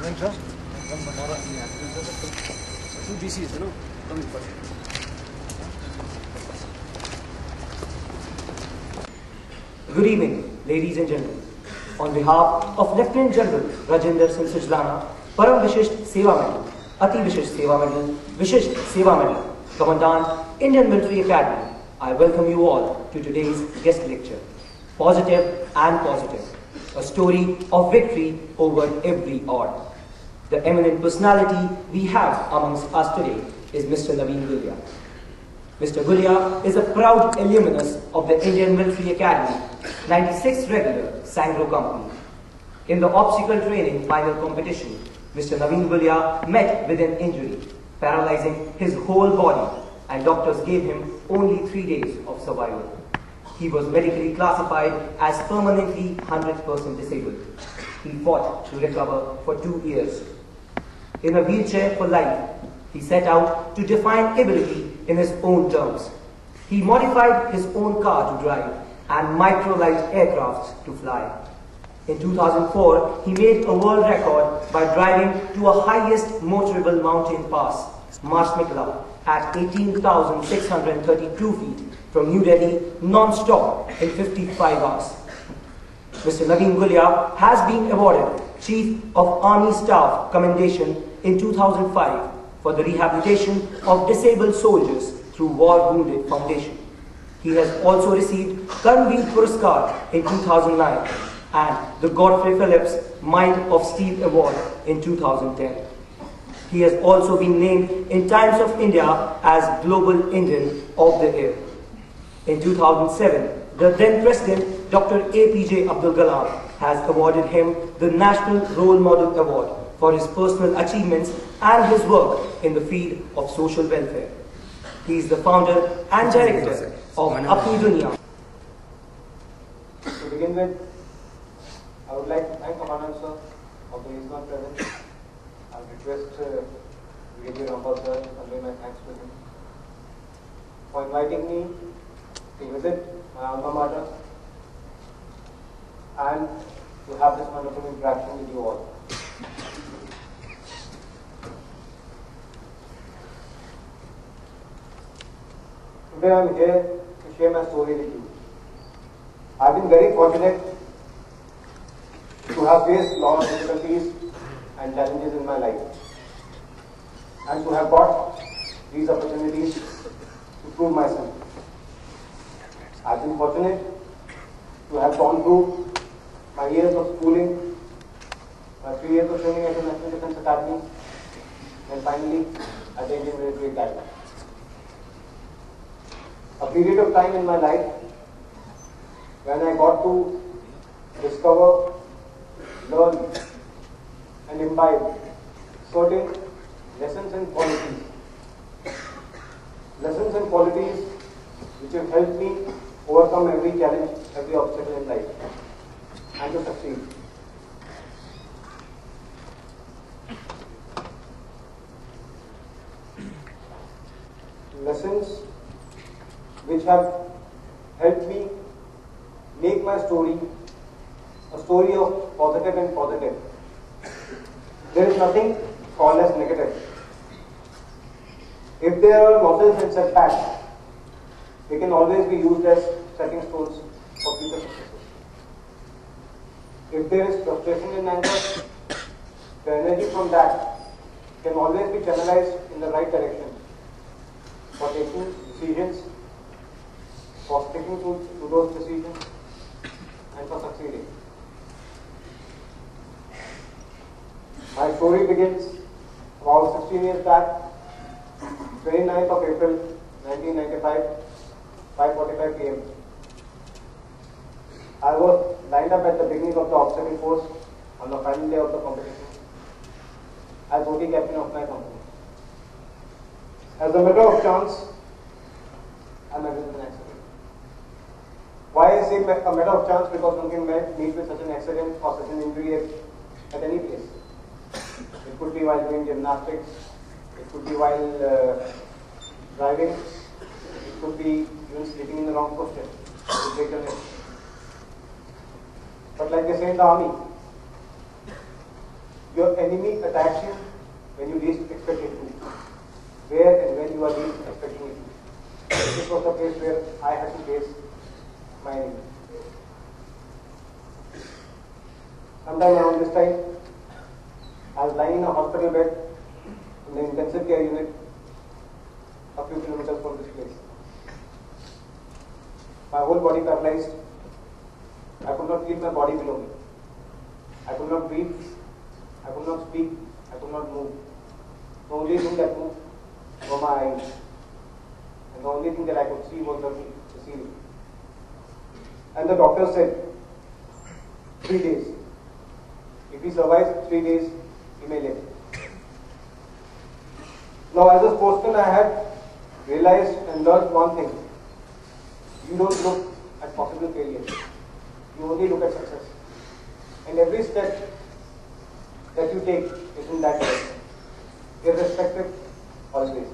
Good evening, ladies and gentlemen. On behalf of Lieutenant General Rajinder Singh Sujlana, Param Vishisht Seva Medal, Ati Vishisht Seva Medal, Vishisht Seva Medal, Commandant, Indian Military Academy, I welcome you all to today's guest lecture. Positive and Positive, a story of victory over every odd. The eminent personality we have amongst us today is Mr. Navin Gulia. Mr. Gulia is a proud alumnus of the Indian Military Academy, 96th regular Sangro Company. In the obstacle training final competition, Mr. Navin Gulia met with an injury, paralyzing his whole body, and doctors gave him only 3 days of survival. He was medically classified as permanently 100% disabled. He fought to recover for 2 years. In a wheelchair for life, he set out to define ability in his own terms. He modified his own car to drive and micro-light aircrafts to fly. In 2004, he made a world record by driving to a highest motorable mountain pass, Marshmikla, at 18,632 feet from New Delhi non-stop in 55 hours. Mr. Navin Gulia has been awarded Chief of Army Staff Commendation in 2005 for the rehabilitation of disabled soldiers through War Wounded Foundation. He has also received Karmveer Puraskar in 2009 and the Godfrey Phillips Mind of Steel Award in 2010. He has also been named in Times of India as Global Indian of the Year. In 2007, the then President Dr. APJ Abdul Kalam has awarded him the National Role Model Award for his personal achievements and his work in the field of social welfare. He is the founder and director of Apni Dunya. To begin with, I would like to thank Commandant sir, although he is not present. I would request Brigadier Rampal sir to convey my thanks to him for inviting me to visit my alma mater and to have this wonderful interaction with you all. Today I am here to share my story with you. I have been very fortunate to have faced a lot of difficulties and challenges in my life, and to have got these opportunities to prove myself. I have been fortunate to have gone through my years of schooling, my 3 years of training at the National Defence Academy, and finally at the Indian Military Academy. A period of time in my life when I got to discover, learn and imbibe certain lessons and qualities. Lessons and qualities which have helped me overcome every challenge, every obstacle in life and to succeed. Lessons which have helped me make my story a story of positive and positive. There is nothing called as negative. If there are losses and setbacks, they can always be used as stepping stones for future successes. If there is frustration and anger, the energy from that can always be channelized in the right direction for taking decisions, for sticking to those decisions, and for succeeding. My story begins about 16 years back, 29th of April 1995, 5:45 p.m. I was lined up at the beginning of the obstacle course on the final day of the competition as OT captain of my company. As a matter of chance, I met with an accident. Why I say a matter of chance? Because one can meet with such an accident or such an injury at any place. It could be while doing gymnastics, it could be while driving, it could be even sleeping in the wrong posture to break your neck. But like they say in the army, Your enemy attacks you when you least expect it to. Where and when you are least expecting it to. This was the place where I had to face my enemy. Sometime around this time, I was lying in a hospital bed in the intensive care unit a few kilometers from this place. My whole body paralyzed. I could not feel my body below me. I could not breathe. I could not speak. I could not move. The only thing that moved were my eyes. And the only thing that I could see was the ceiling. And the doctor said, 3 days. If he survives 3 days, he may live. Now, as a sportsman, I had realized and learned one thing. You don't look at possible failures. You only look at success. And every step that you take is in that direction, irrespective, always.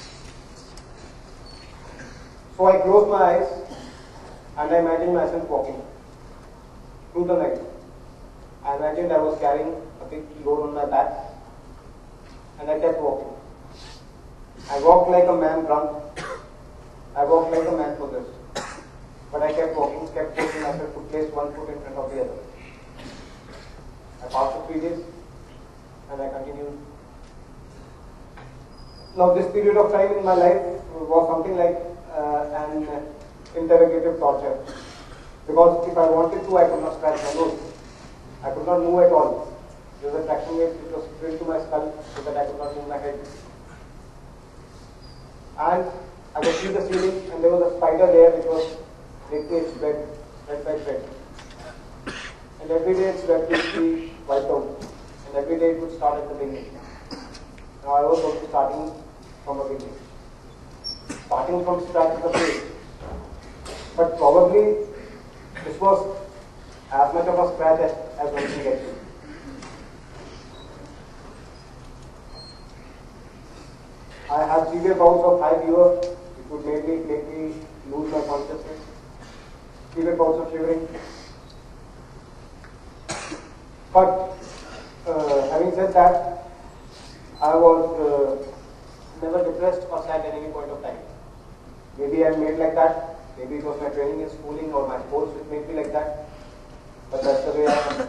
So I closed my eyes and I imagined myself walking through the night. I imagined I was carrying a big load on my back and I kept walking. I walked like a man drunk. I walked like a man possessed. But I kept walking, kept pushing myself to place one foot in front of the other. I passed the 3 days and I continued. Now this period of time in my life was something like an interrogative torture. Because if I wanted to, I could not scratch my nose. I could not move at all. There was a traction wave which was drilled to my skull so that I could not move my head. And I could see the ceiling and there was a spider there which was making its bed. And every day its web would be wiped out. And every day it would start at the beginning. Now I was also starting from the beginning. Starting from scratch is the place. But probably this was as much of a scratch as one can get to. I had severe bouts of high fever, which would make me lose my consciousness. Severe bouts of shivering. But having said that, I was never depressed or sad at any point of time. Maybe I'm made like that. Maybe it was my training in schooling or my sports which made me like that. But that's the way I am.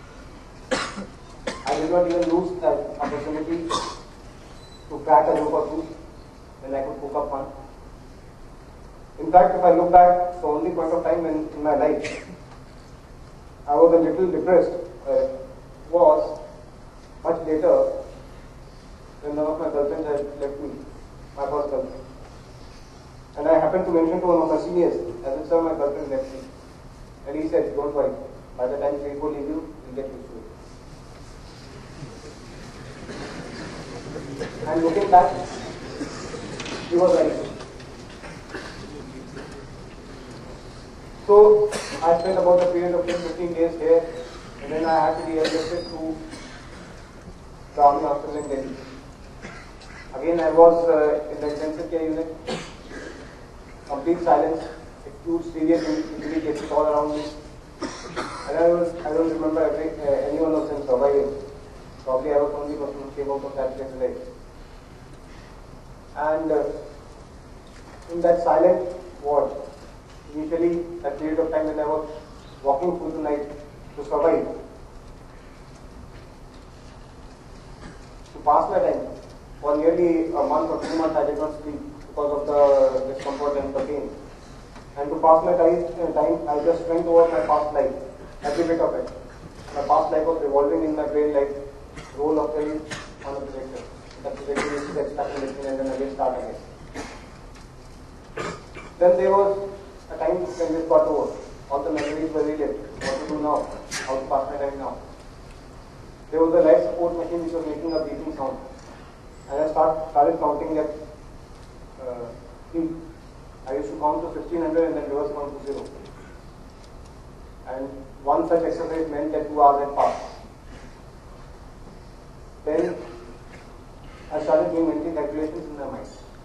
I did not even lose that opportunity to crack a joke or two when I could cook up fun. In fact, if I look back, the only point of time in my life I was a little depressed was much later when one of my girlfriends had left me, my first girlfriend. And I happened to mention to one of my seniors, I said, sir, my girlfriend left me. And he said, don't worry, by the time people leave you, you'll get used to it. And looking back, he was right. So I spent about a period of 10-15 days here, and then I had to be adjusted to the army hospital in Delhi. Again, I was in the intensive care unit, complete silence, acute serious injury cases all around me. And I don't remember anyone of them surviving. Probably I was the only person who came out of that place alive. And in that silent ward, initially that period of time when I was walking through the night to survive, to pass my time, for nearly a month or 2 months I did not sleep because of the discomfort and the pain. And to pass my time, I just went over my past life, every bit of it. My past life was revolving in my brain like roll of film on a projector. The projector used to get stuck in between and then again start again. Then there was a time when this got over. All the memories were relived. What to do now? How to pass my time now? There was a life support machine which was making a beeping sound. And I started counting at 3. I used to count to 1500 and then reverse count to 0. And one such exercise meant that 2 hours had passed. Then I started doing mental calculations in my mind.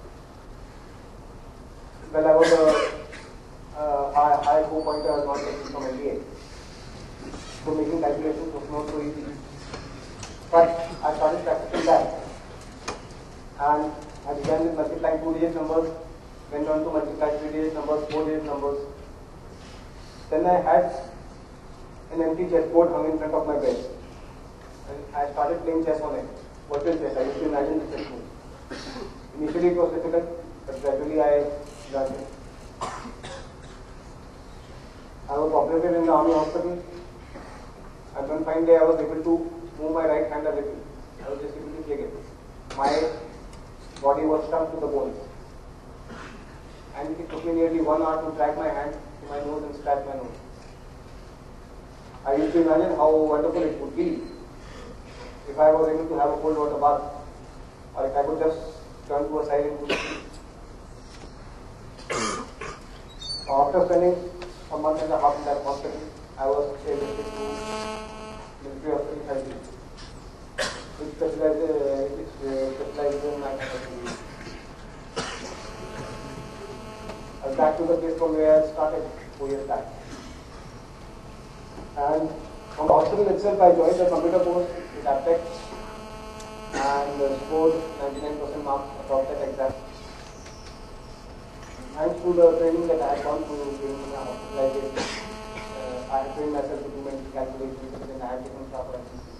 Well, I was a high 4-pointer, I was not taking from LDA. So making calculations was not so easy. But I started practicing that. And I began with multiplying 2-digit numbers, went on to multiply 3-digit numbers, 4-digit numbers. Then I had an empty chessboard hung in front of my bed. And I started playing chess on it. Virtual chess. I used to imagine the chess move. Initially it was difficult, but gradually I learned it. I was operated in the army hospital. And one fine day I was able to move my right hand a little. I was just able to click it. My body was stuck to the bones. And it took me nearly 1 hour to drag my hand to my nose and scratch my nose. I used to imagine how wonderful it would be if I was able to have a cold water bath, or if I could just turn to a side and go to sleep. After spending a month and a half in that hospital, I was admitted to military hospital surgery, which specializes in microsurgery. I was back to the place from where I started 4 years back. And from the hospital itself, I joined the computer course with Aptech and scored 99% marks atop that exam. Thanks to the training that I had gone through during my hospitalization, I had trained myself to do mental calculations and I had taken sharper activities.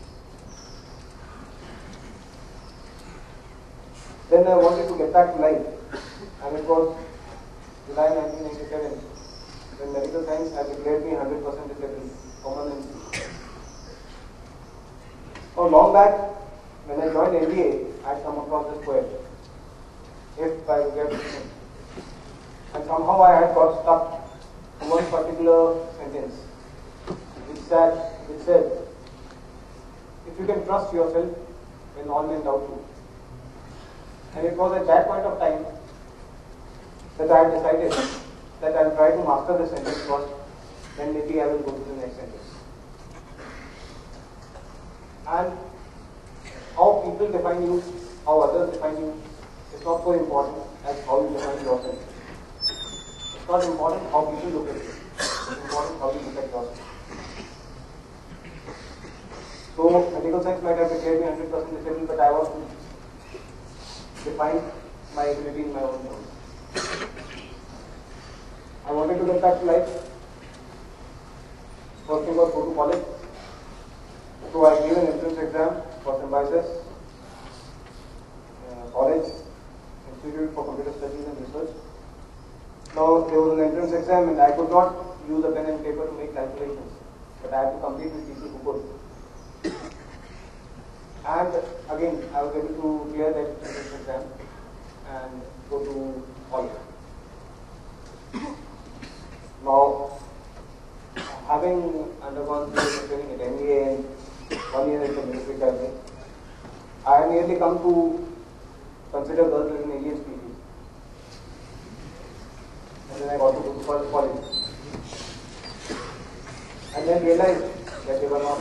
Then I wanted to get back to life, and it was July 1997 when medical science had declared me 100% disabled, permanently. So long back, when I joined NDA, I had come across this poem, If by Gulia. And somehow I had got stuck on one particular sentence, which said, if you can trust yourself when all men doubt you. And it was at that point of time that I had decided that I will try to master this sentence first, then maybe I will go to the next sentence. And how people define you, how others define you, is not so important as how you define yourself. It's not important how people look at you. It's important how you look at yourself. So, medical science might have declared me 100% disabled, but I was to define my ability in my own terms. I wanted to get back to life. First thing was go to college. So I gave an entrance exam for Symbiosis College, Institute for Computer Studies and Research. Now there was an entrance exam and I could not use a pen and paper to make calculations, but I had to compete with people who could. And again, I was able to clear that entrance exam and go to college. Now, having undergone 3 years of training at MBA and 1 year at the military academy, I had nearly come to consider girls as an alien species. And then I got to go to college. And then realized that they were not.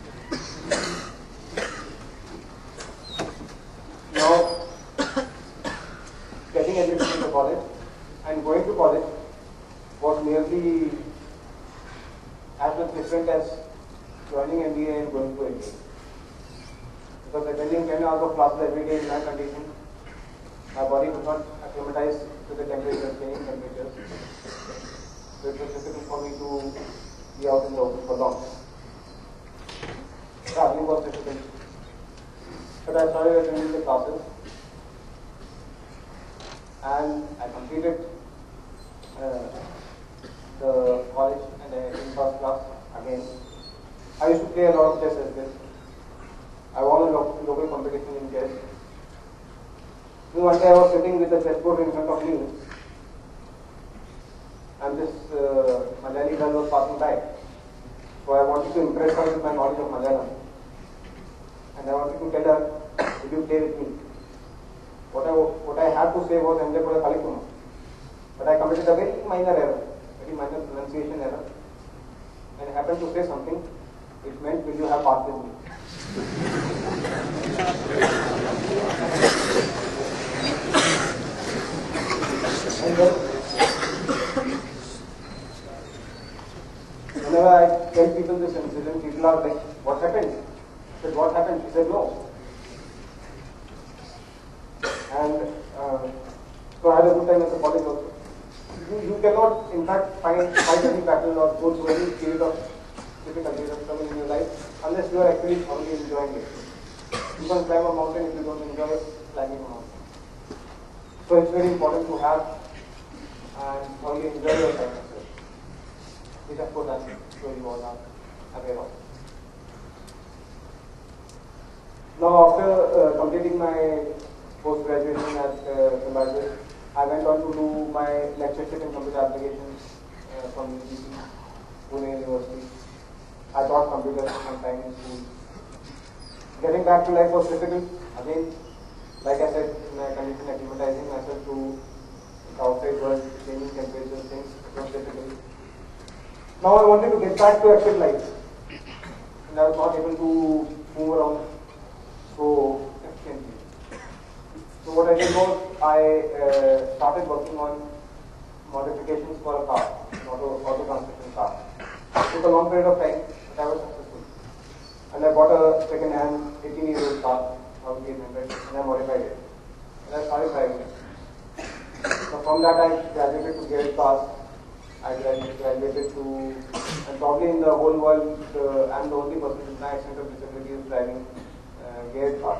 Now, getting admitted into college and going to college was nearly as much different as joining MBA and going to MBA. Because attending 10 hours of classes every day in my condition, my body could not acclimatize to the temperature, changing temperatures. So it was difficult for me to be out in the open for long. Traveling was difficult. But I started attending the classes and I completed the college and in first class again. I used to play a lot of chess as well. I won a local competition in chess. So one day I was sitting with the chessboard in front of me and this Malayali girl was passing by. So I wanted to impress her with my knowledge of Malayalam. And I wanted to tell her, will you play with me? What I had to say was, but I committed a very minor error, very minor pronunciation error. And I happened to say something which meant, will you have part with me? And then, whenever I tell people this incident, people are like, what happened? said, what happened? She said, no. And so I had a good time at the college also. You cannot, in fact, fight any battle or go through any period of difficulties or trouble in your life unless you are actually thoroughly enjoying it. You can climb a mountain if you don't enjoy climbing a mountain. So it's very important to have and thoroughly enjoy your time as well. Which of course I'm sure you all are aware of. Now after completing my post-graduation at Zimbabwe, I went on to do my lectureship in computer applications from UGC, Pune University. I taught computers for some time in school. Getting back to life was difficult. Again, like I said, in my condition, acclimatizing myself to the outside world, changing temperatures, things, it was difficult. Now I wanted to get back to active life. And I was not able to move around so efficiently. So what I did was, I started working on modifications for a car, an auto transmission car. It took a long period of time, but I was successful. And I bought a second-hand 18-year-old car, Audi 800, and I modified it. And I started driving it. So from that I graduated to geared cars. I graduated to, and probably in the whole world, I'm the only person with my extent of disability who is driving geared cars.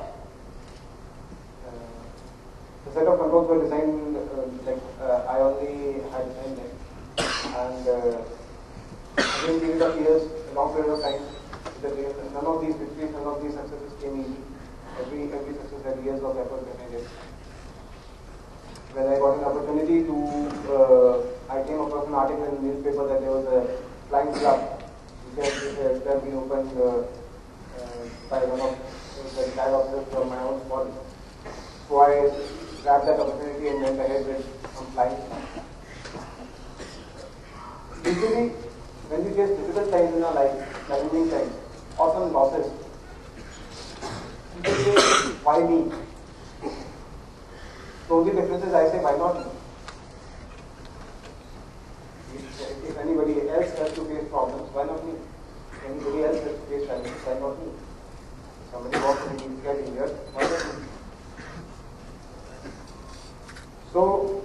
The set of controls were designed I only had designed them, and within a period of years, a long period of time, none of these victories, none of these successes came easy. Every success had years of effort behind it. When I got an opportunity to, I came across an article in the newspaper that there was a flying club which had been opened by one of the retired officers from my own college. So I grabbed that opportunity and went ahead with some flying. Usually, when we face difficult times in our life, challenging times, or some losses, people say, why me? The only difference is I say, why not me? If anybody else has to face problems, why not me? If anybody else has to face challenges, why not me? If somebody walks and he gets injured, why not me? So,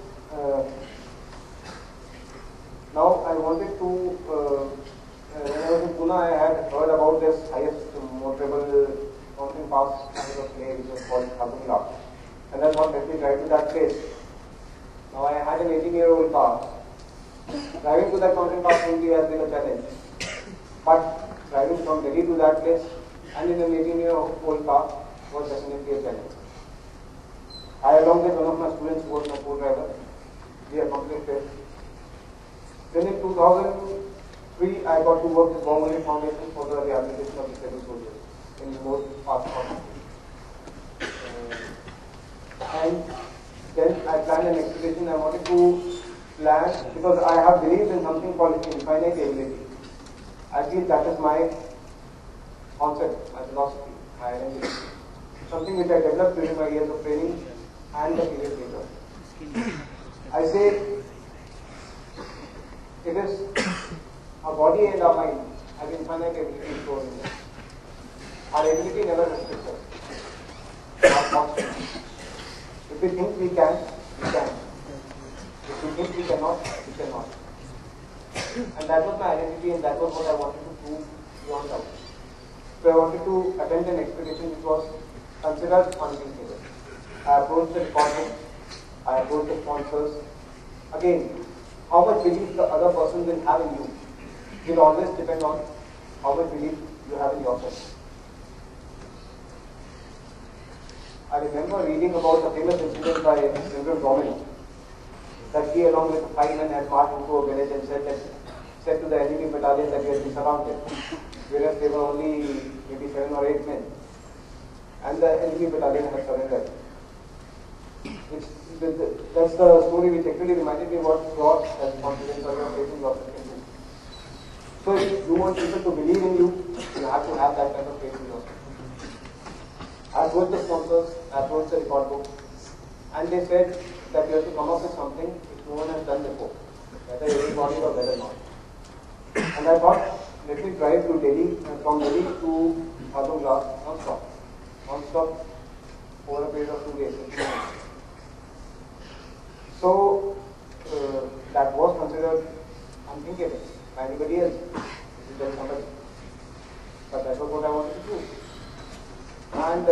now I wanted to, when I was in Pune, I had heard about this highest motorable mountain pass kind of play which was called Gulia. And I thought, let me drive to that place. Now I had an 18-year-old car. Driving to that mountain pass only has been a challenge. But driving from Delhi to that place and in an 18-year-old car was definitely a challenge. I, along with one of my students who was my co-driver, we accomplished it. Then in 2003, I got to work with Gulia Foundation for the rehabilitation of disabled soldiers in remote parts of the country. And then I planned an expedition. I wanted to plan, because I have believed in something called infinite ability. I feel that is my concept, my philosophy, my identity. Something which I developed during my years of training and the period later. I say it is our body and our mind have infinite ability stored in them. Our ability never restricts us. Our thoughts. If we think we can, we can. If we think we cannot, we cannot. And that was my identity, and that was what I wanted to prove beyond doubt. So I wanted to attend an expedition which was considered unreasonable. I approached the department, I approached the sponsors. Again, how much belief the other person will have in you will always depend on how much belief you have in yourself. I remember reading about a famous incident by Navin, that he along with 5 men had marched into a village and said to the enemy battalion that we had been surrounded, whereas they were only maybe 7 or 8 men. And the enemy battalion had surrendered. That's the story which actually reminded me what God has confidence or your faith in yourself can do. So if you want people to believe in you, you have to have that kind of faith in yourself. I approached the sponsors, I approached the record book, and they said that you have to come up with something which no one has done before, whether everybody or whether not. And I thought, let me drive to Delhi, from Delhi to Adon class non-stop over a period of 2 days. So that was considered unthinkable by anybody else. If you tell somebody, but that was what I wanted to do. And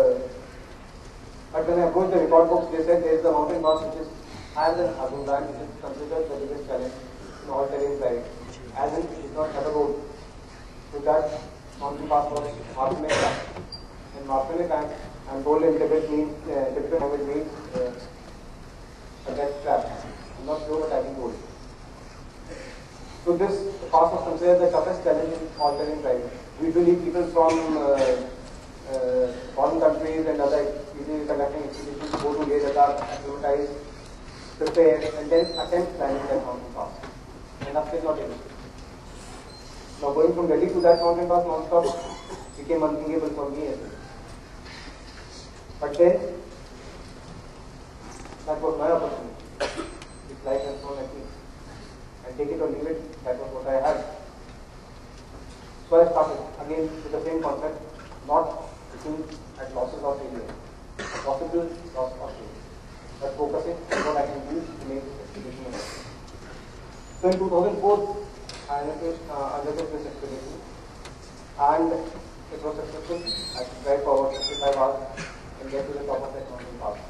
but when I approached the record books, they said there is the mountain pass which is higher than Adon, which is considered the biggest challenge in all terrain driving. As in, it did not have a road. So that mountain pass was Martinic Camp. In Martinic Camp, I'm told in Tibet means, Tibetan language means a death trap. I'm not sure what I can do. So this pass was considered the toughest challenge in all terrain driving. Usually people from foreign countries and other easily conducting expeditions go to Leh Ladakh, acclimatize, prepare, and then attempt climbing that mountain pass. And that's still not able. Now going from Delhi to that mountain pass non-stop became unthinkable for me as well. But then, that was my opportunity. This life has thrown at me. And take it or leave it, that was what I had. So I started again with the same concept, not looking at losses or failure, possible loss or failure, but focusing on what I can do to make this expedition a success. So in 2004, I undertook this expedition, and it was successful. I could drive for about 55 hours and get to the top of that mountain pass.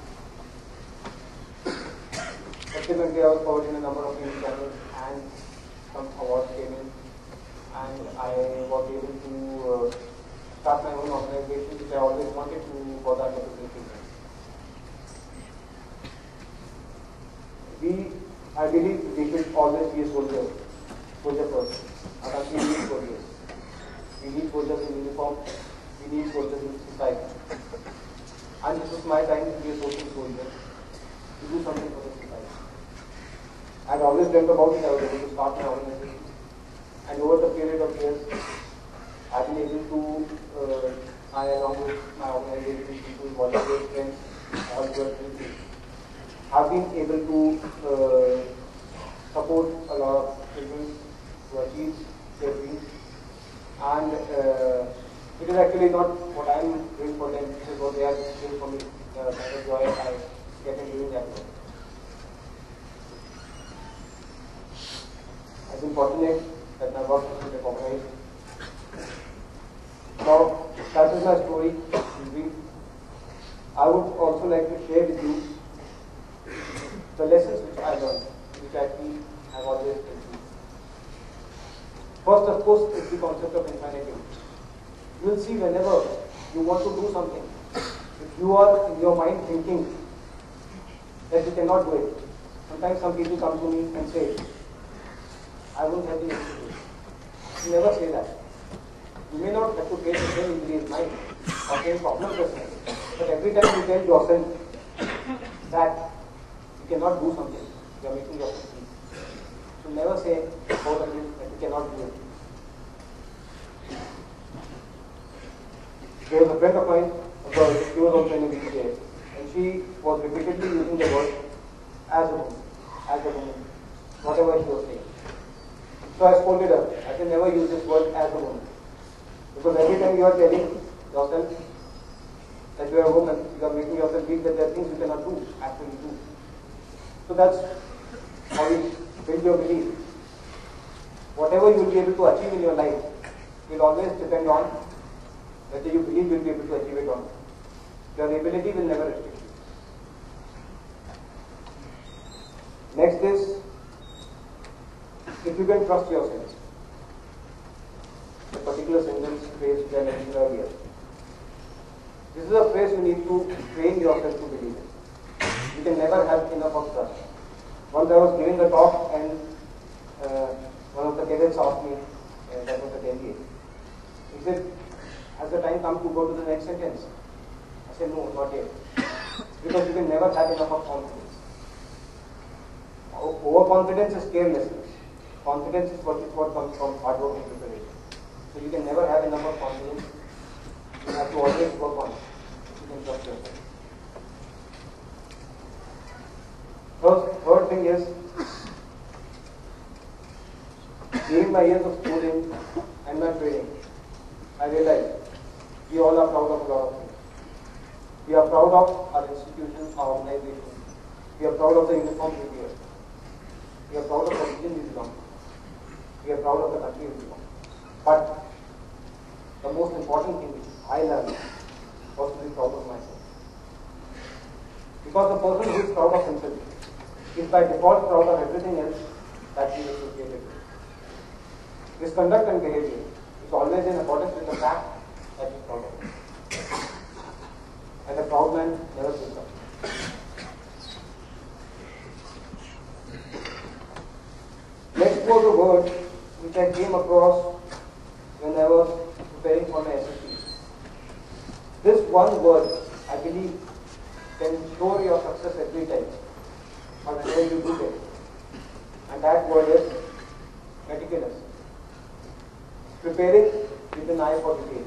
Subsequently, I was covered in a number of news channels, and some awards came in, and I was able to start my own organization, which I always wanted to for the underprivileged children. I believe we should always be a soldier person. We need soldiers. We need soldiers in uniform. We need soldiers in society. And this was my time to be a social soldier, to do something for the society. I had always dreamt about it. I was able to start my organization. And over the period of years, I've been able to, I along with my organization, people, volunteers, friends, all who are friends, I've been able to support a lot of children to achieve their dreams. And it is actually not what I am doing for them, it is what they are doing for me, the kind of joy I get in doing that work. I've been fortunate that my work has been recognized. Now, that is my story in brief. I would also like to share with you the lessons which I learned, which I feel I have always achieved. First, of course, is the concept of infinity. You will see whenever you want to do something, if you are in your mind thinking that you cannot do it, sometimes some people come to me and say, I won't have the able to do it. You never say that. You may not have to face the same injury in mind or same problem as well, but every time you tell yourself that you cannot do something, you are making yourself weak. So never say about it that you cannot do it. There was a friend of mine, a girl, she was also in a wheelchair, and she was repeatedly using the word as a woman, whatever she was saying. So I scolded her. I can never use this word as a woman. Because every time you are telling yourself that you are a woman, you are making yourself weak, that there are things you cannot actually do. So that's how you build your belief. Whatever you will be able to achieve in your life will always depend on whether you believe you will be able to achieve it or not. Your ability will never restrict you. Next is, if you can trust yourself. The particular sentence phrase which I mentioned earlier. This is a phrase you need to train yourself to believe in. You can never have enough of trust. Once I was giving the talk and one of the cadets asked me, that was at NDA, he said, has the time come to go to the next sentence? I said, no, not yet. Because you can never have enough of confidence. Overconfidence is carelessness. Confidence is what comes from hard work and preparation. So you can never have enough of confidence. You have to always work on it. You can trust yourself. Third thing is, during my years of schooling and my training, I realized We all are proud of a lot of things. We are proud of our institutions, our organizations. We are proud of the uniform we wear. We are proud of the region we belong to. We are proud of the country we belong to. But the most important thing which I learned was to be proud of myself. Because the person who is proud of himself is by default proud of everything else that he is associated with. His conduct and behavior is always in accordance with the fact that he is proud of it. And a proud man never gives up. Next was a word which I came across when I was preparing for my SSC. This one word, I believe, can ensure your success every time, or whenever you do it. And that word is meticulous. Preparing with an eye for detail.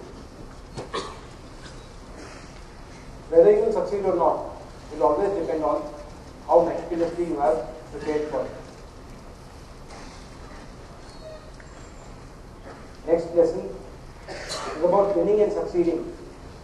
Whether you will succeed or not will always depend on how meticulously you have prepared for it. Next lesson is about winning and succeeding.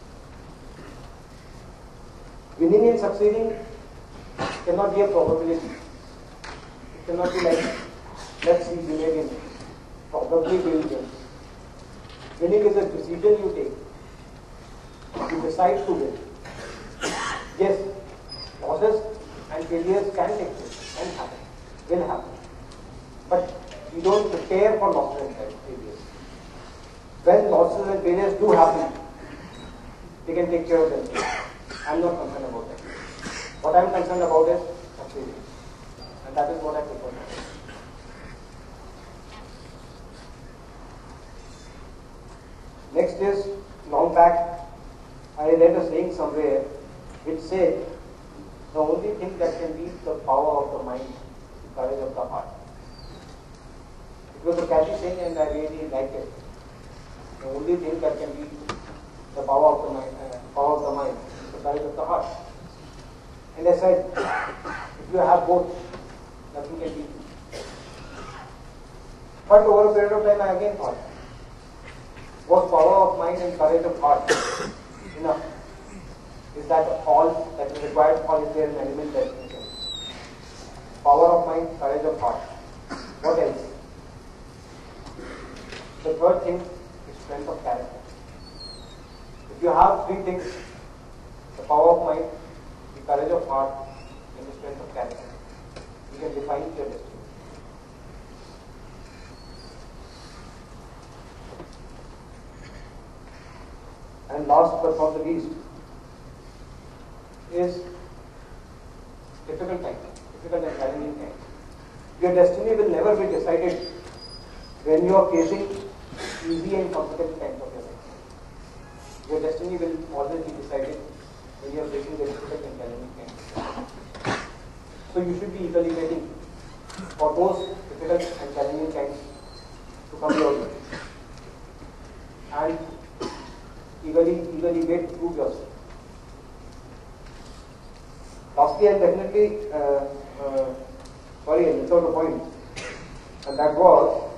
Winning and succeeding cannot be a probability. It cannot be like, let's see, we may win. Probably we will win. Winning is a decision you take. You decide to win. Yes, losses and failures can take place, can happen, will happen. But we don't prepare for losses and failures. When losses and failures do happen, they can take care of themselves. I'm not concerned about that. What I'm concerned about is succeeding. And that is what I prefer. Next is, long back, I read a saying somewhere which said, the only thing that can beat the power of the mind is the courage of the heart. It was a catchy saying and I really liked it. The only thing that can beat the power of the mind is the courage of the heart. And I said, if you have both, nothing can beat you. But over a period of time I again thought, was power of mind and courage of heart enough? Is that all that is required, or is there an element that is missing? Power of mind, courage of heart. What else? The third thing is strength of character. If you have three things, the power of mind, the courage of heart, and the strength of character, you can define your destiny. And last but not the least is difficult and challenging times. Your destiny will never be decided when you are facing easy and comfortable times of your life. Your destiny will always be decided when you are facing the difficult and challenging times. So you should be eagerly waiting for those difficult and challenging times to come your way. And eagerly wait to prove yourself. Lastly, I'll definitely, I missed out a point, and that was,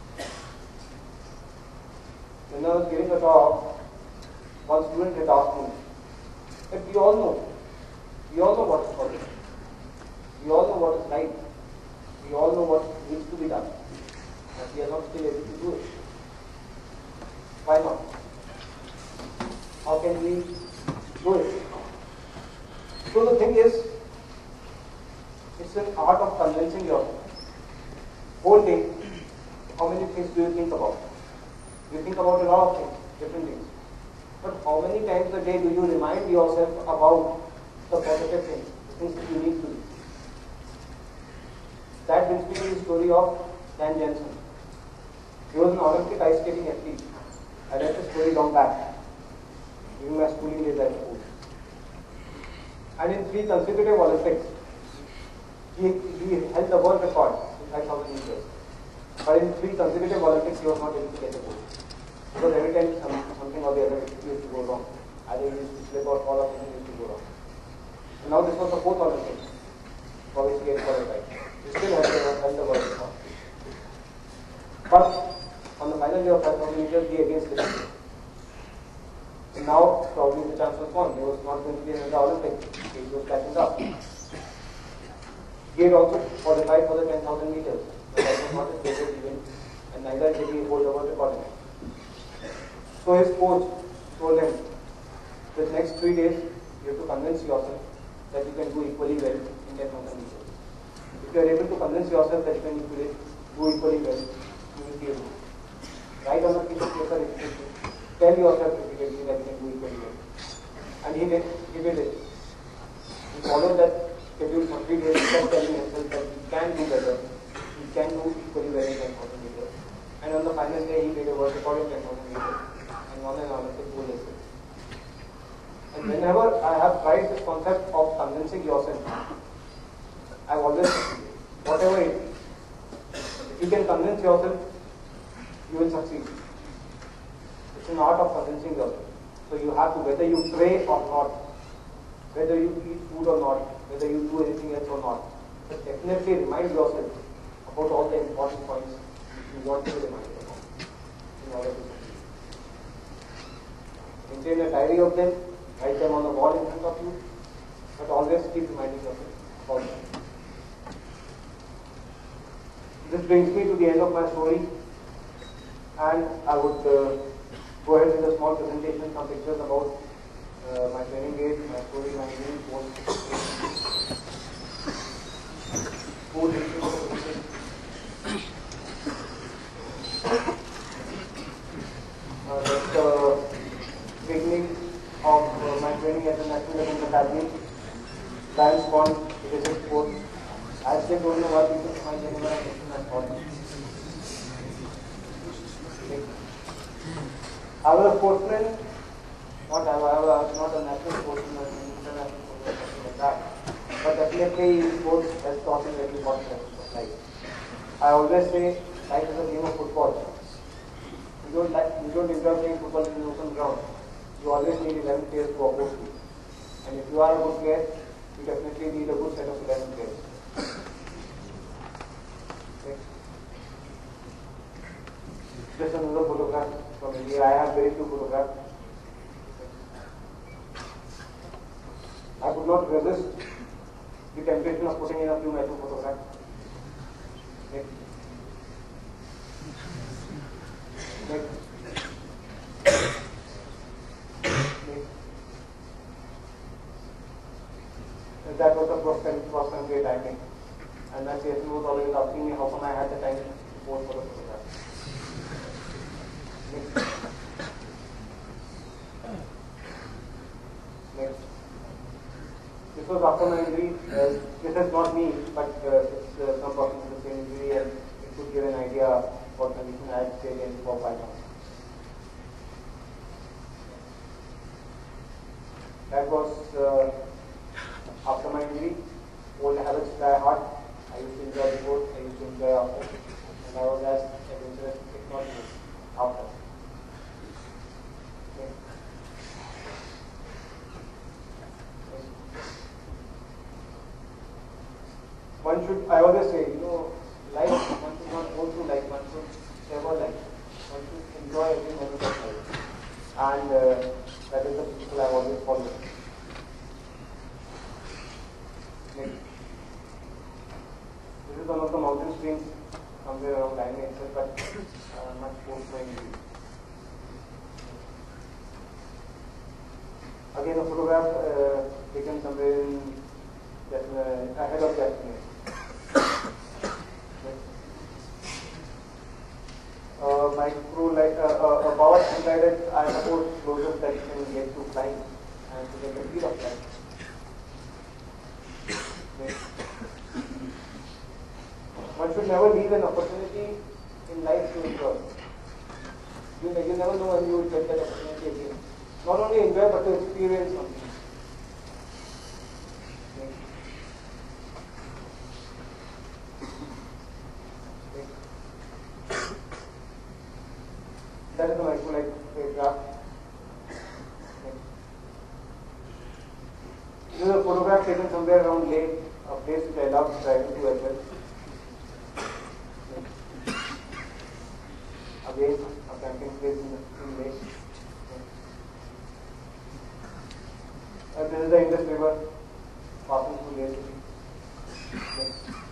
when I was giving a talk, one student had asked me, that we all know what is possible, we all know what is right, we all know what needs to be done, but we are not still able to do it. Why not? How can we do it? So the thing is, it's an art of convincing yourself. Whole day, how many things do you think about? You think about a lot of things, different things. But how many times a day do you remind yourself about the positive things, the things that you need to do? That brings me to the story of Dan Jensen. He was an Olympic ice skating athlete. I read the story long back, during my schooling days at school. And in 3 consecutive Olympics, he held the world record in 5,000 meters. But in 3 consecutive Olympics, he was not able to get the gold. Because every time something or the other used to go wrong. Either he used to slip or fall or something used to go wrong. And now this was the 4th Olympics for which he had qualified. He still held the world record. But on the final day of 5,000 meters, he again slipped. And now, probably the chance was gone. There was not going to be another Olympics. He was catching up. He had also qualified for the 10,000 meters. But that was not his favorite event, and neither did he hold the world record in it. So his coach told him, the next 3 days, you have to convince yourself that you can do equally well in 10,000 meters. If you are able to convince yourself that you can do equally well, you will be able to. Write on a piece of paper, tell yourself repeatedly that you can do equally well. And he did it. He followed that schedule for 3 days, he kept telling himself that he can do better, he can do equally well in 10,000 meters. And on the final day, he made a world record in 10,000 meters and won an Olympic gold as well. And whenever I have tried this concept of convincing yourself, I've always succeeded. Whatever it is, if you can convince yourself, you will succeed. It's an art of convincing yourself. So you have to, whether you pray or not, whether you eat food or not, whether you do anything else or not, but definitely remind yourself about all the important points you want to be reminded about in order to succeed. Maintain a diary of them, write them on the wall in front of you, but always keep reminding yourself about them. This brings me to the end of my story, and I would go ahead with a small presentation, some pictures about my training days, my story, my training course, food, that's the beginning of my training at the National Level Academy. Lions Pond, it is a sport. I still don't know what people find anywhere I mention that sport. I was a sportsman, not a national sportsman or an international sportsman or something like that. But definitely sports has taught me very important lessons of life. I always say life is a game of football. You don't enjoy playing football in an open ground. You always need 11 players to oppose you. And if you are a good player, you definitely need a good set of 11 players. Okay. Just another photograph from India. I have very few photographs. I could not resist the temptation of putting in a few micro photographs. Next. Next. That was the cross country timing. And my CSM was always asking me how come I had the time to pose for the photograph. Next. Next. This was after my injury. This is not me, but it's some person with the same injury, and it could give an idea what condition I had stayed in for 5 months. That was after my injury. Old habits die hard. I used to enjoy before, I used to enjoy after, and I was as adventurous, if not more, after. Okay. One should, I always say, life, one should not go through life, one should savor life. One should enjoy every moment of life. And that is the principle I have always followed. Next. This is one of the mountain streams somewhere around Diamond itself, but much close to injury. Again, a photograph taken somewhere in ahead of Jasmine. My crew, like a power slide, I suppose closest that you can get to flying and to get the feel of flying. One should never leave an opportunity in life to enjoy. You never know when you will get that opportunity again. Not only enjoy, but to experience something. That is the micro-light graph. This is a photograph taken somewhere around Lake, a place which I love driving to as well. Again, a camping place in Lake. This is the Indus River passing through the city.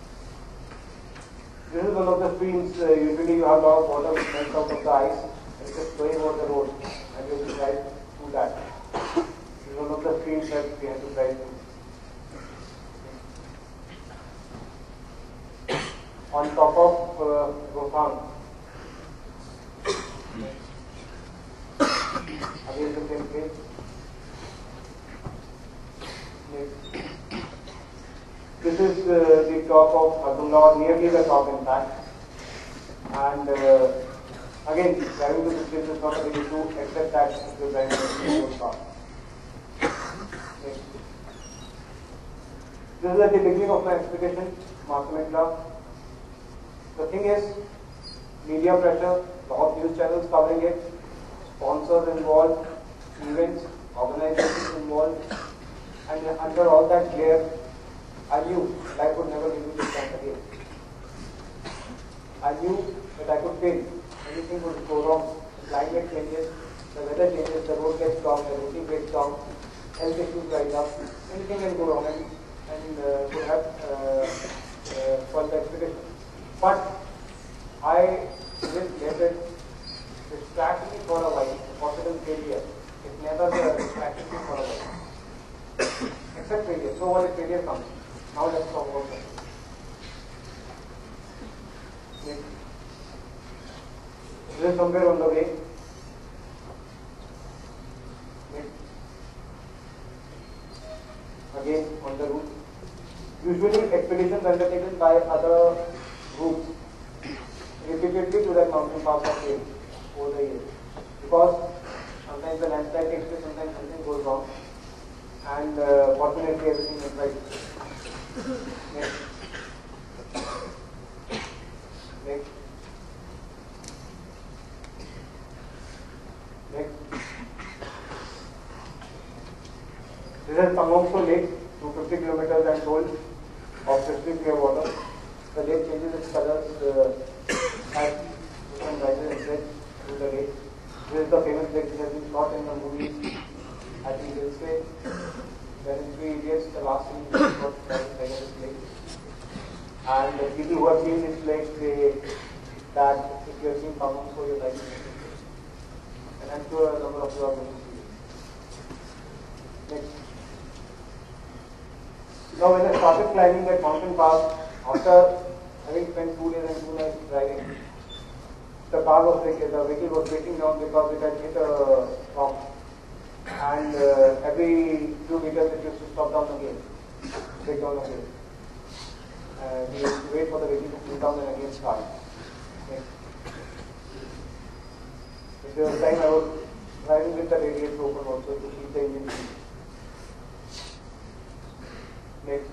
This is one of the streams. Usually you have a lot of water which melts out of the ice and it is flowing over the road and you have to drive through that. This is one of the streams that we have to drive through. On top of Rohan. Again the same place. Next. This is the top of Hardungla, nearly the top in fact. And again, driving to this place is not a big issue except that if you drive to the top. Next. This is at the beginning of my expedition, Mathematra. The thing is, media pressure, lot of news channels covering it, sponsors involved, events, organizations involved, and under all that glare, I knew life would never give me this chance again. I knew that I could fail. Anything would go wrong. The climate changes, the weather changes, the road gets blocked, the routing gets down, health issues rise up. Anything can go wrong and could have spoiled the expedition. But I just let it distract me for a while. Possible failure. It never distracted me for a while. Except failure. So what if failure comes? Now let's talk about that. Next. This is somewhere on the way. Next. Again on the route. Usually expeditions undertaken by other groups repeatedly to that mountain pass are failed over the years. Because sometimes the landslide takes place, sometimes something goes wrong. And fortunately everything is right. Next. Next. Next. This is Pangongso Lake, 250 kilometers and told of crystal clear water. The lake changes its colors as the sun rises and sets through the lake. This is the famous lake which has been shot in the movie at the Hillsway. Then in 3 Idiots, the last scene is shot by this lake. And the people who have seen this lake say that if you have seen Pangongso, you're like and I'm sure a number of you are going to see it. Next. Now when I started climbing that mountain pass, after having spent 2 days and 2 nights driving, the vehicle was breaking down because it had hit a rock. And every few meters it used to stop down again, break down again. We used to wait for the vehicle to cool down and again start. Okay. If there was time, I was driving with the radiator open also to keep the engine clean. Next.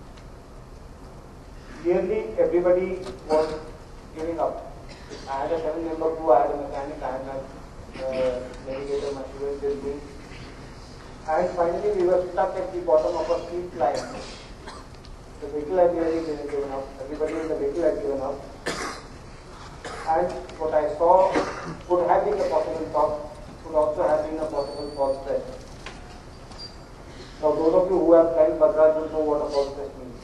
Nearly everybody was giving up. I had a 7-member crew, I had a mechanic, I had a navigator, my students with me. And finally we were stuck at the bottom of a steep climb. The vehicle had nearly given up. Everybody in the vehicle had given up. And what I saw could have been a possible top, could also have been a possible false stretch. Now those of you who have climbed Bhadra will know what a false stretch means.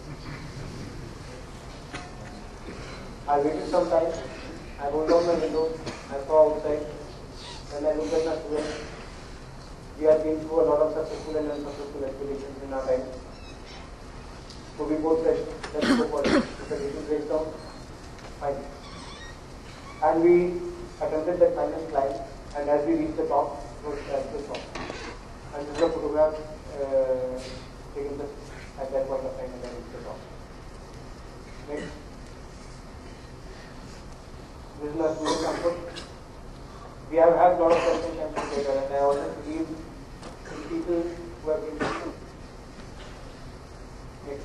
I waited some time, I rolled down my window, I saw outside, then I looked at my students. We have been through a lot of successful and unsuccessful expeditions in our time. So we both said, let's go for it. If the vehicle breaks down, fine. And we attempted that final climb, and as we reached the top, it was at the top. And this is a photograph taken at that point of time when I reached the top. Next. This is my student comfort. We have had a lot of questions and data, and I always believe in people who have been listening. Next.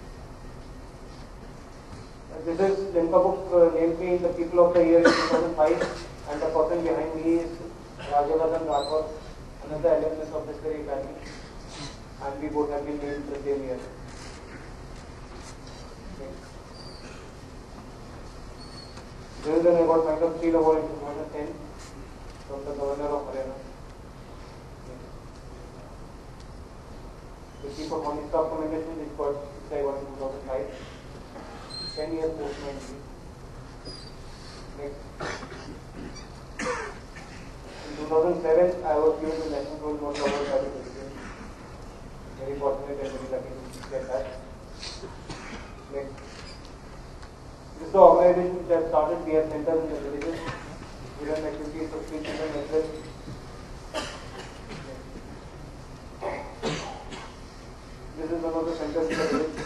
This is Limca book named me the People of the Year in 2005, and the person behind me is Rajavardhan Rathod, another alumnus of this very academy, and we both have been named the same year. This is an award kind of Steel Award in 2010 from the Governor of Haryana. keep up on the stock communication, which I got in 2005. 10 years post my degree. Next. In 2007, I was given the National Role Model Award certificate. Very fortunate and very lucky to get that. Next. This is the organization which I have started. We have centers in the villages. We run activities for street children as well. This is one of the centers in the village.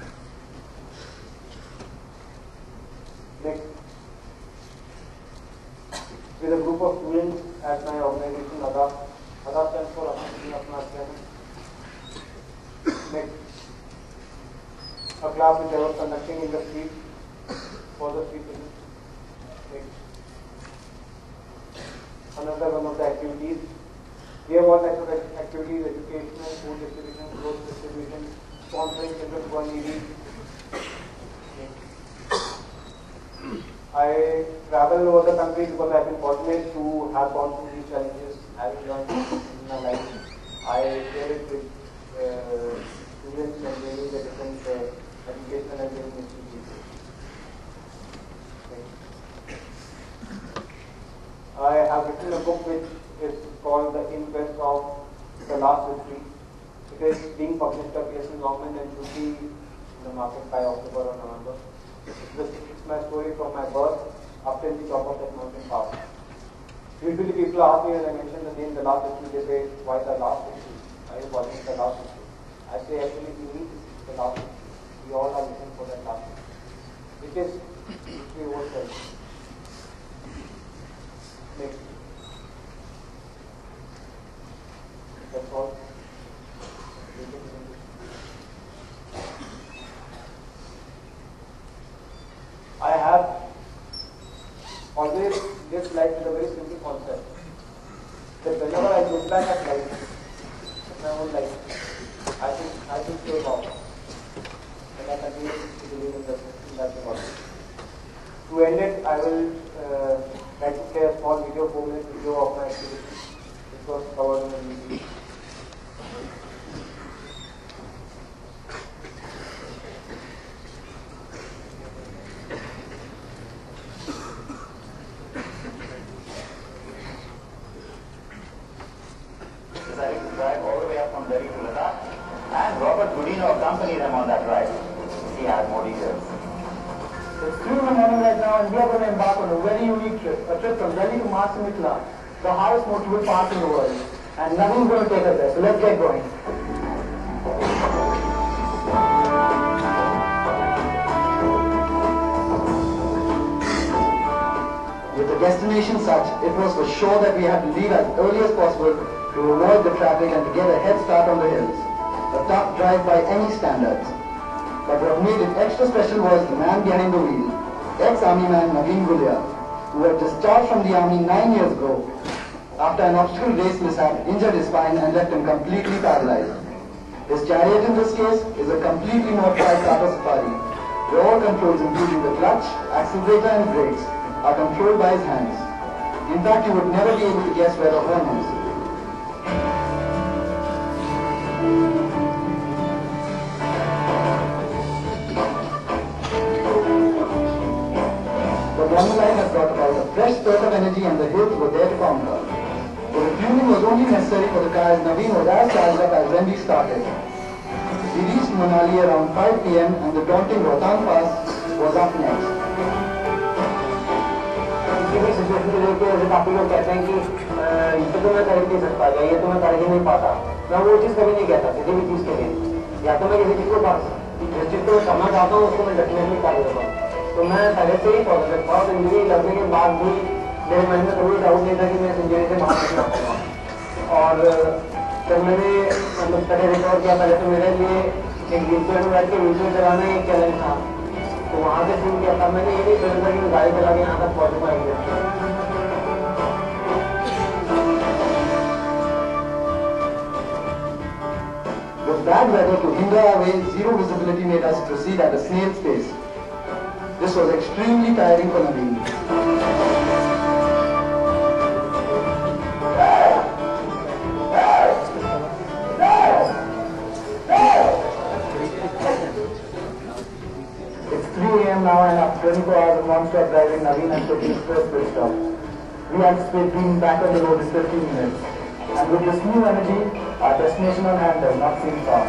Next. With a group of students at my organization, ADA. ADA stands for Apna Academy. Next. A class which I was conducting in the street for the street children. Next. Another one of the activities. We have all types of activities: educational, food distribution, clothes distribution, sponsoring children who are needy. I travel over the country because I have been fortunate to have gone through these challenges, having learned in my life. I share it with students and really the different educational and training institutions. I have written a book which is called The Inquest of the Last Victory. It is being published by Pearson Longman and should be in the market by October or November. It's my story from my birth up till the top of that mountain pass. Usually people ask me when I mention the name The Last Victory, they say, why the last victory? Are you calling it the last victory? I say actually we need the last victory. We all are looking for that last victory. It is victory over self. Next. That's all. I have always lived life with a very simple concept that whenever I look back at life, at my own life, I think so wrong. And I continue to believe in that concept. To end it, I will like to play a small video, 4-minute video of my activity, which was covered in the video. Decided to drive all the way up from Delhi to Ladakh, and Robert Gudino accompanied them on that ride. He had more details. It's 3 in the morning right now, and we are going to embark on a very unique trip. A trip from Delhi to Mars and Mitla, the highest motorable pass in the world. And Navin is going to take us there, so let's get going. With the destination such, it was for sure that we had to leave as early as possible to avoid the traffic and to get a head start on the hills. A tough drive by any standards. But what made it extra special was the man behind the wheel, ex-army man Navin Gulia, who had discharged from the army 9 years ago. After an obstacle race mishap, injured his spine and left him completely paralyzed. His chariot in this case is a completely modified Tata Safari, where all controls including the clutch, accelerator and brakes are controlled by his hands. In fact, you would never be able to guess where the horn is. The Gulia line has brought about a fresh spurt of energy and the hills were there to counter. The refueling was only necessary for the car as Navin was as charged up as when we started. We reached Manali around 5 p.m. and the daunting Rohtang Pass was up next. किसी भी situation को लेकर जैसे काफी लोग कहते हैं कि ये तो मैं कर ही नहीं सकता या ये तो मैं कर ही नहीं पाता, मैं वो चीज़ कभी नहीं कहता किसी भी चीज़ के लिए। या तो मैं किसी चीज़ को जिस चीज़ को करना चाहता हूँ उसको मैं डेफिनेटली कर देता हूँ। तो मैं पहले से ही पॉजिटिव था और इंजरी लगने के बाद भी मेरे मन में कोई डाउट नहीं था कि मैं इस इंजरी से बाहर निकल पाऊंगा। और जब मैंने मतलब पहले रिकवर किया, पहले तो मेरे लिए एक व्हीलचेयर में बैठ के व्हीलचेयर चलाना एक चैलेंज था। तो वहाँ से शुरू किया था। मैंने ये नहीं सोचा कि मैं गाड़ी चला के यहाँ तक पहुँच पाएंगे। With bad weather to hinder our way, zero visibility made us proceed at a snail's pace. This was extremely tiring for Navin. Navin has taken his first pit stop. We anticipate being back on the road in 15 minutes. And with this new energy, our destination on hand does not seem far.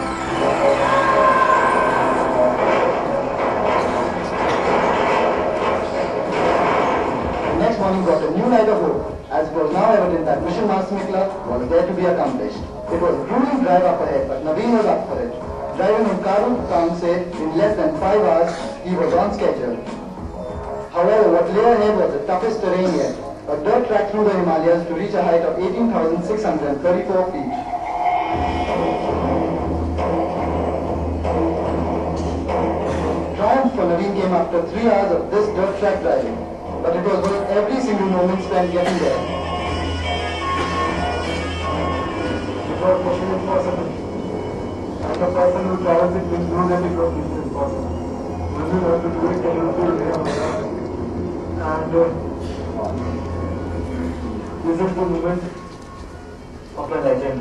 The next morning brought a new light of hope, as it was now evident that Mission Master Mikla was there to be accomplished. It was a grueling drive up ahead, but Navin was up for it. Driving from Karun to Township in less than 5 hours, he was on schedule. However, what lay ahead was the toughest terrain yet, a dirt track through the Himalayas to reach a height of 18,634 feet. Triumph for Navin came after 3 hours of this dirt track driving, but it was worth every single moment spent getting there. Without mission impossible. And the person who travels it will know that it was mission impossible. You will have to do it and you will do it. And this is the moment of the legend.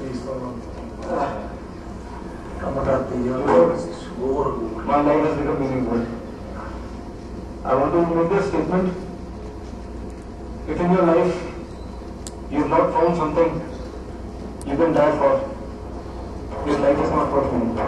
My life has become meaningful. I want to make a statement. If in your life you have not found something you can die for, your life is not worth living.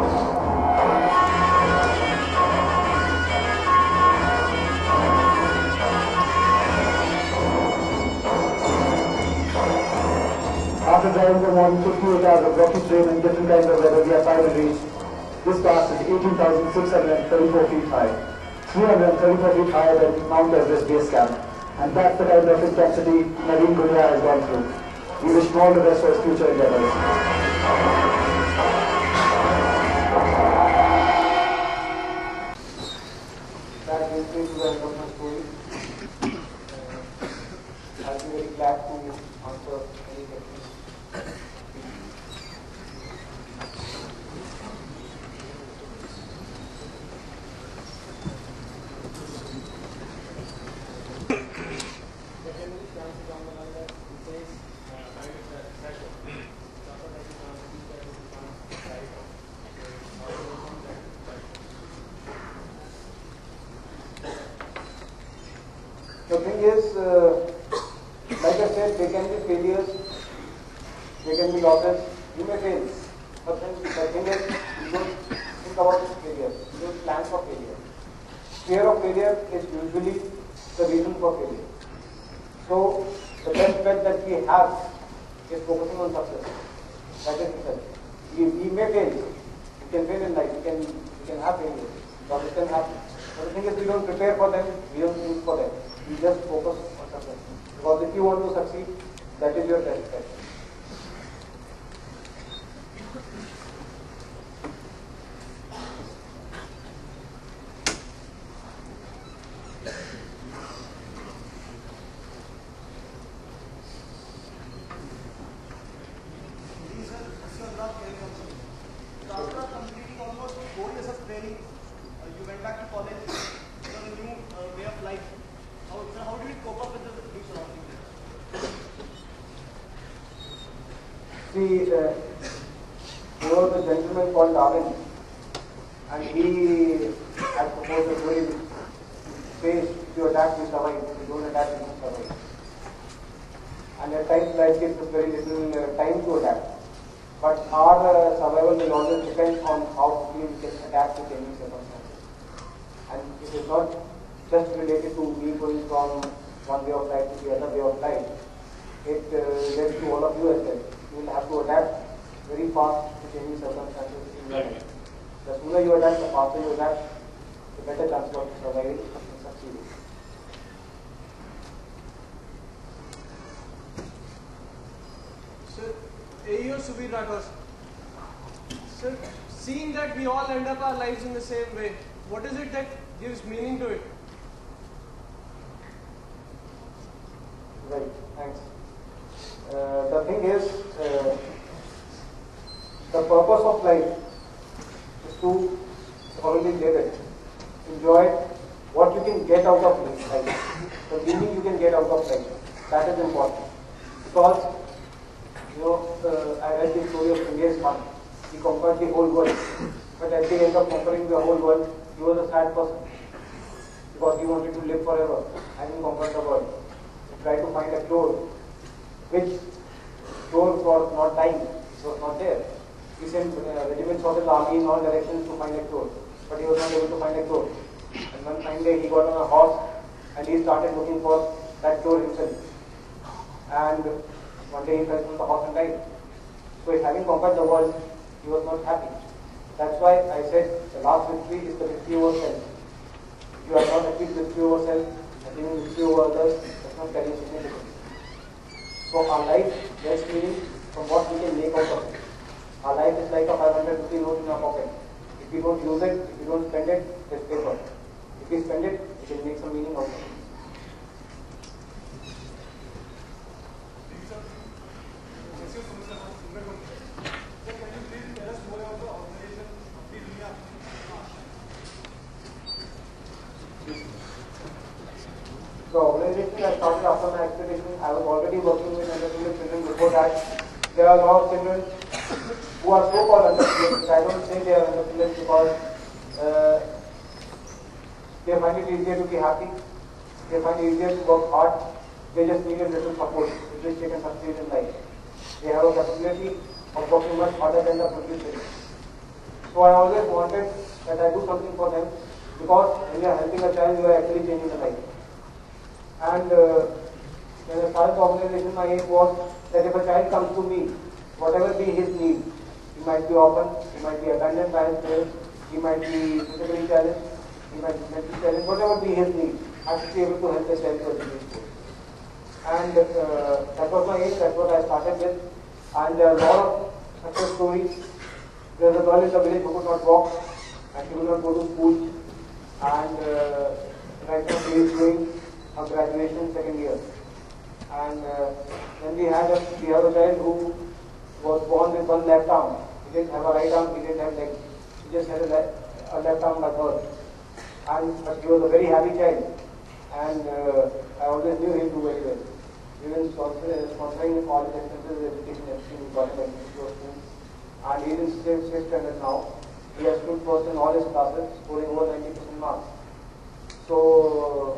After driving for more than 58 hours of rocky terrain and different kinds of weather, we have finally reached this pass is 18,634 feet high, 334 feet higher than Mount Everest base camp, and that's the kind of intensity Navin Gulia has gone through. We wish him all the best for his future endeavors. That brings me to the end of my story. I'll be very glad to answer any questions. The thing is, like I said, there can be failures, there can be losses, you may fail. But then the thing is, you don't think about failure, you don't plan for failure. Fear of failure is usually the reason for failure. So, the best bet that we have is focusing on success. That is success. We may fail, we can fail in life, we can have failures, but it can happen. But the thing is, we don't prepare for them, we don't think for them. You just focus on success. Because if you want to succeed, that is your best bet. After completing almost 4 years of training, you went back to college. A new way of life. How did you cope up with the new surroundings? See, there was a gentleman called Navin, and he had proposed a very phase: if you attack, you survive; if you don't attack, you don't survive. And at times, life gives us very little time to attack. But our survival will always depend on how quickly we can adapt to changing circumstances. And it is not just related to me going from one way of life to the other way of life. It relates to all of you as well. You will have to adapt very fast to changing circumstances in your life. The sooner you adapt, the faster you adapt, the better chance of surviving and succeeding. Sir, AEO Subir Rathore. Sir, seeing that we all end up our lives in the same way, what is it that gives meaning to it? Right, thanks. The thing is, the purpose of life is to thoroughly live it. Enjoy what you can get out of life, the meaning you can get out of life. That is important. Because, I read the story of Genghis Khan. He conquered the whole world. But at the end of conquering the whole world, he was a sad person. because he wanted to live forever, having conquered the world. He tried to find a cure, which cure for not dying, it was not there. He sent regiments of his army in all directions to find a cure, but he was not able to find a cure. And one fine day he got on a horse and he started looking for that cure himself. And one day he fell from the horse and died. So having conquered the world, he was not happy. That's why I said the last victory is the victory over self. If you are not achieved victory over self, achieving victory over others does not carry significance. So our life gets meaning from what we can make out of it. Our life is like a 500 rupee note in our pocket. If we don't use it, if we don't spend it, it's paper. If we spend it, we can make some meaning out of it. The organization I started after my expedition, I was already working with underprivileged children before that. There are a lot of children who are so-called underprivileged, but I don't say they are underprivileged because they find it easier to be happy, they find it easier to work hard, they just need a little support with which they can succeed in life. They have a capability of working much harder than the privileged children. So I always wanted that I do something for them because when you are helping a child, you are actually changing the life. And when I started the organization, my aim was that if a child comes to me, whatever be his need, he might be orphaned, he might be abandoned by his parents, he might be physically challenged, he might be mentally challenged, whatever be his need, I should be able to help the child to achieve his goals. And that was my aim, that's what I started with. And there are a lot of success stories. There was a girl in the village who could not walk, and she could not go to school. And right now she is doing her graduation second year. And then we have a child who was born with one left arm. He didn't have a right arm, he didn't have legs. He just had a left arm by birth. But he was a very happy child. And I always knew him do very well. Even sponsoring all his expenses, education, everything, we got him admission to a school. And he is in 6th standard now. He has stood first in all his classes, scoring over 90% marks. So,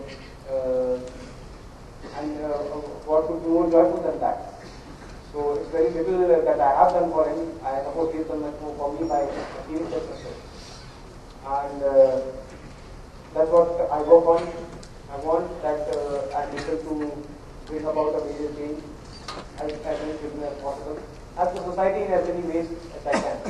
what could be more joyful than that? So it's very little that I have done for him. I suppose he has done much more for me by achieving that success. And that's what I work on. I want that I'm able to bring about a major change as many children as possible, as the society in as many ways as I can.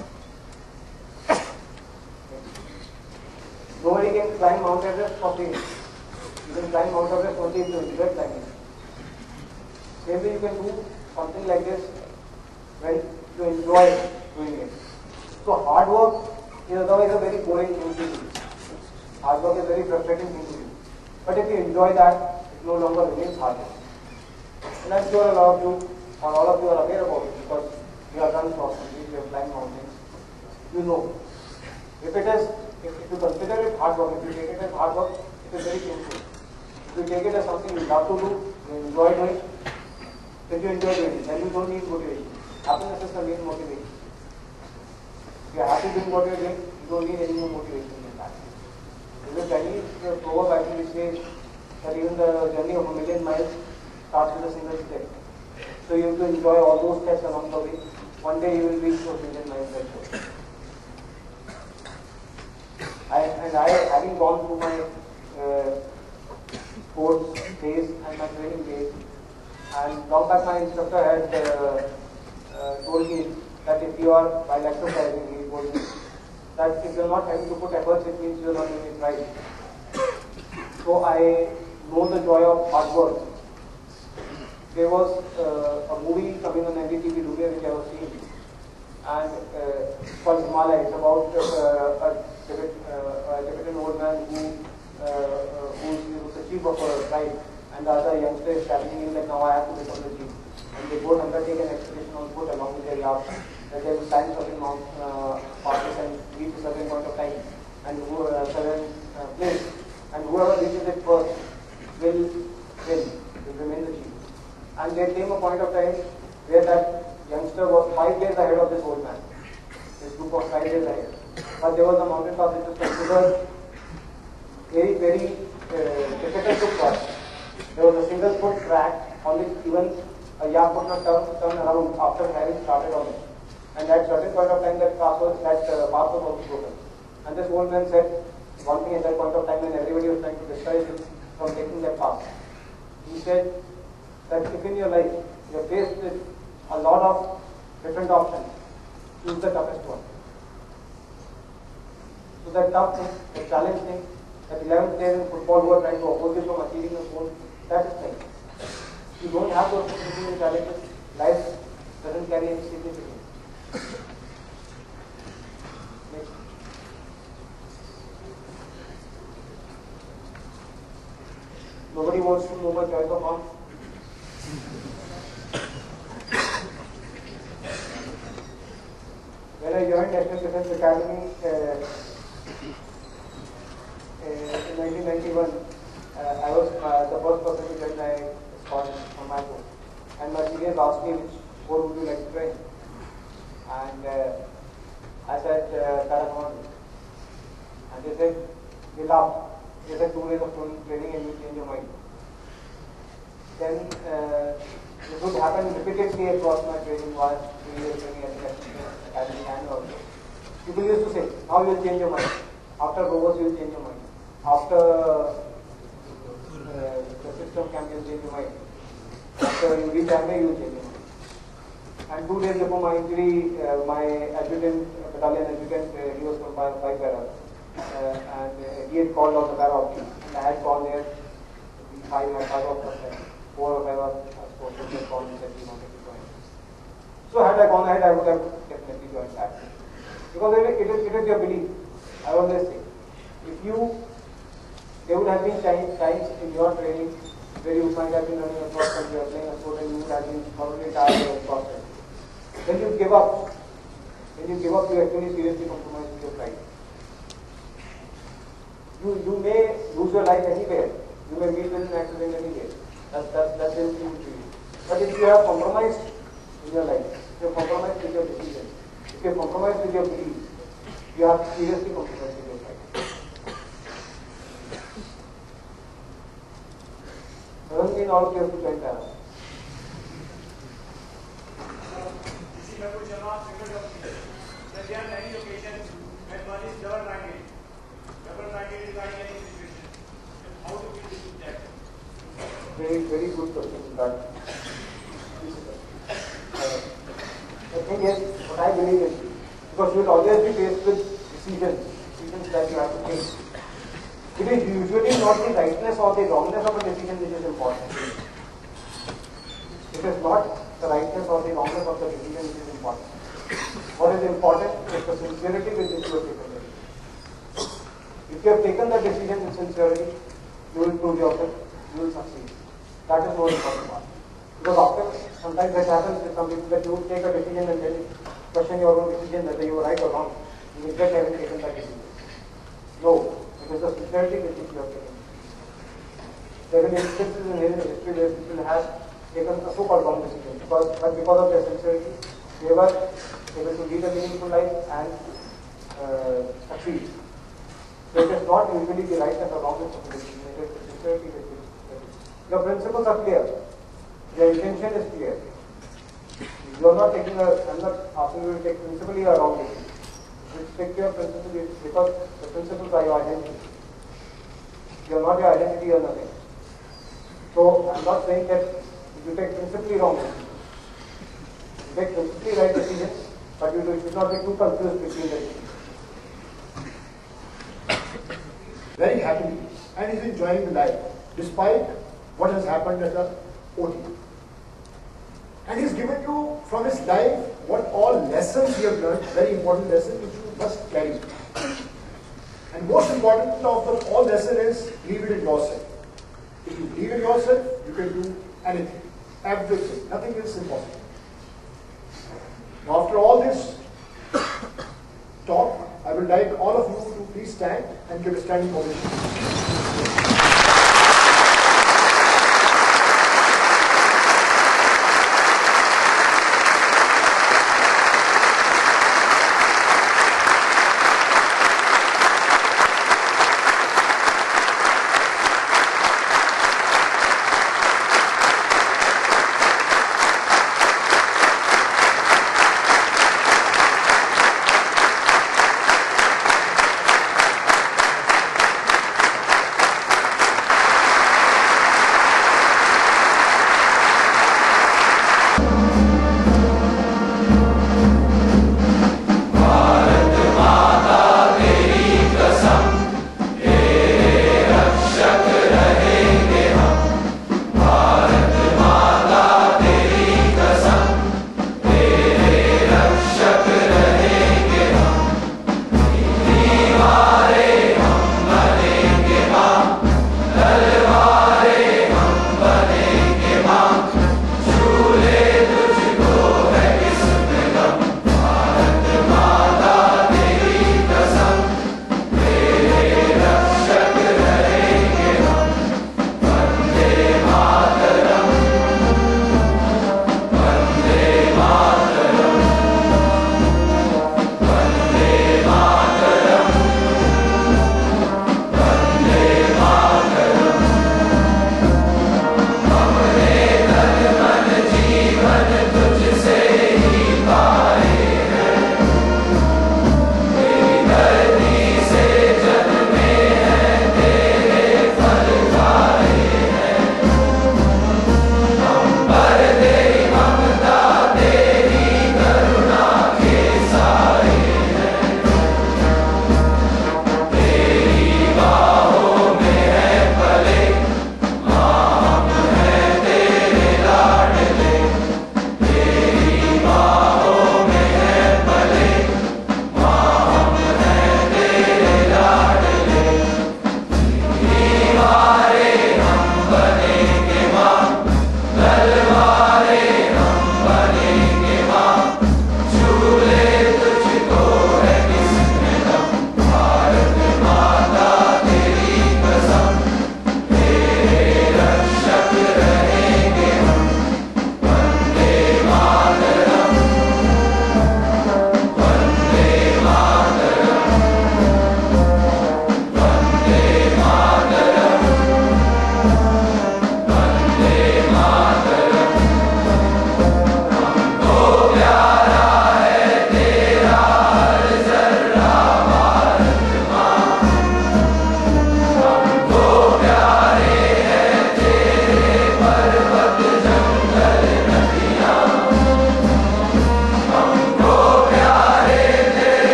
Nobody can climb Mount Everest for free. You can climb Mount Everest only if you enjoy climbing. Same way you can do something like this when you enjoy doing it. So hard work is otherwise a very boring thing to do. Hard work is a very frustrating thing to do. But if you enjoy that, it no longer remains hard work. And I'm sure a lot of you, or all of you are aware about it because you have done cross country, you have climbed mountains. You know. If you consider it hard work, if you take it as hard work, it is very painful. If you take it as something you love to do, you enjoy doing, then you enjoy doing it, then you don't need motivation. Happiness is the main motivation. If you are happy doing what you are doing, you don't need any more motivation than that. There's a Chinese proverb actually says that even the journey of 1,000,000 miles starts with a single step. So you have to enjoy all those steps along the way. One day you will reach those 1,000,000 miles also. Having gone through my sports days and my training days, and long back my instructor had told me that if you are, while exercising, he told me that if you are not having to put efforts, it means you are not doing it right. So I know the joy of hard work. There was a movie coming on NDTV Gulia which I was seeing, and called Himalaya. It's about a Tibetan old man who's the chief of a tribe, and the other youngster is challenging him like, now I have to become the chief. And they both undertake an expedition on foot along with their yachts, that they will climb certain passes and reach a certain point of time, and certain place, and whoever reaches it first will remain the chief. And there came a point of time where that youngster was 5 days ahead of this old man. This group was 5 days ahead. But there was a mountain pass which was considered very, very difficult to cross. There was a single foot track on which even a yak could not turn around after having started on it. And at certain point of time, that path was also broken. And this old man said one thing at that point of time when everybody was trying to discourage him from taking that path. He said that if in your life you are faced with a lot of different options, choose the toughest one. So that tough thing, the challenge thing, that 11th players in football who are trying to oppose you from achieving a goal, that is thing. If you don't have those significant challenges, life doesn't carry any significance. Next. Nobody wants to know my choice of arms. When I joined National Defence Academy in 1991, I was the first person to join my squad on my own. And my seniors asked me which corps would you like to join. And I said Paragon. And they said, they laughed. They said 2 days of training and you change your mind. Then this would happen repeatedly across my training while we were training at the academy and also. People used to say, now you will change your mind. After Rovers you will change your mind. After the system camp you will change your mind. After you reach Amway you will change your mind. And 2 days before my injury, my adjutant, battalion adjutant, he was from 5 para. And he had called out the para option. And I had gone there, 5 of us, 4 or 5 of us, sportsmen called me that he wanted to join. So had I gone ahead, I would have definitely joined that. Because it is your belief. I always say, there would have been times in your training where you might have been running across and you are playing a sport and you would have been probably tired or exhausted. When you give up, you actually seriously compromise with your pride. You may lose your life anywhere. You may meet with an accident anywhere. That's everything to you. But if you have compromised in your life, if you have compromised with your decision, if you have compromised with your belief, you have to seriously compromise with your pride. Doesn't mean all of you have to join that. There are many occasions when one is double-minded. Double-minded regarding any situation. How do we do that? Very good question. The thing is, what I believe is, because you will always be faced with decisions that you have to take. It is usually not the rightness or the wrongness of a decision which is important. It is not the rightness or the wrongness of the decision which is important. What is important is the sincerity with which you have taken the decision. If you have taken the decision with sincerity, you will prove yourself, you will succeed. That is more important part. Because often, sometimes it happens with some people that you take a decision and then question your own decision whether you were right or wrong. You regret having taken that decision. No, it is the sincerity with which you have taken. There will be instances in history where people have taken a so-called wrong decision, but because of their sincerity, they were able to lead a meaningful life and succeed. So it is not usually the rightness or wrongness of the decision, it is the sincerity with which your principles are clear, your intention is clear. You are not taking I'm not asking you to take principally a wrong decision. You stick to your principles because the principles are your identity. You are not your identity or nothing. So I'm not saying that you take principally wrong decisions. You take principally right decisions, but you should not be too confused between the decisions. Very happily and is enjoying life despite what has happened at the OT. And he's given you from his life what all lessons he has learned, very important lessons which you must carry. And most important of the all lesson is leave it in yourself. If you leave it yourself, you can do anything, everything, nothing is impossible. Now after all this talk, I would like all of you to please stand and give a standing ovation.